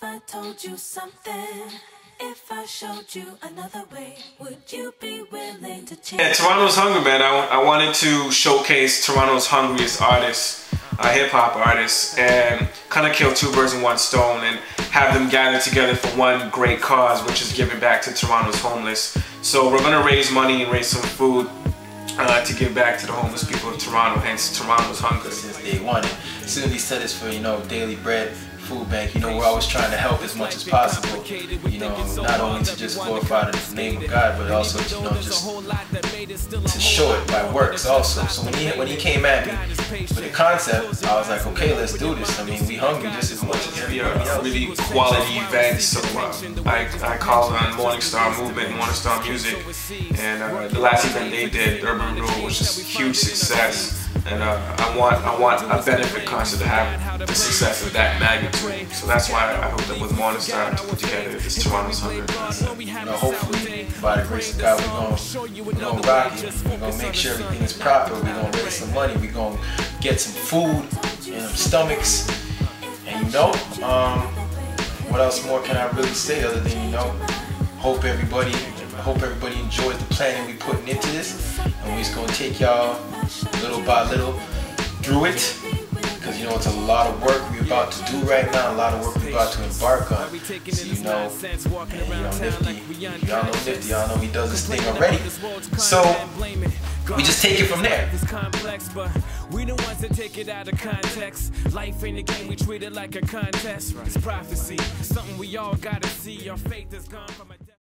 I told you something? If I showed you another way, would you be willing to change? Yeah, Toronto's Hungry, man. I wanted to showcase Toronto's hungriest artists, hip-hop artists, and kind of kill two birds with one stone and have them gather together for one great cause, which is giving back to Toronto's homeless. So we're going to raise money and raise some food to give back to the homeless people of Toronto, hence Toronto's Hungry. Since day one, and soon as he said this for, Daily Bread Food Bank, we're always trying to help as much as possible, not only to just glorify the name of God, but also just to show it by works also. So when he came at me with the concept, I was like, okay, let's do this. I mean, we hungry just as much as everybody else. Really quality events. So I called on Morningstar Movement, Morningstar Music, and the last event they did, Urban Renewal, was just a huge success. And I want a benefit concert to have the success of that magnitude. So that's why I hooked up with Morningstar to put together this Toronto's Hungry. Hopefully, by the grace of God, we're gonna rock it. We're gonna make sure everything is proper. We're gonna raise some money. We're gonna get some food in our stomachs. And what else more can I really say other than hope everybody enjoys the planning we putting into this, and we're just gonna take y'all little by little through it, because it's a lot of work we're about to do right now, a lot of work we're about to embark on. So Nifty, y'all know Nifty, y'all know he does this thing already. So we just take it from there. It's complex, but we the ones that take it out of context. Life ain't a game, we treat it like a contest. It's prophecy, something we all gotta see. Our faith is gone from a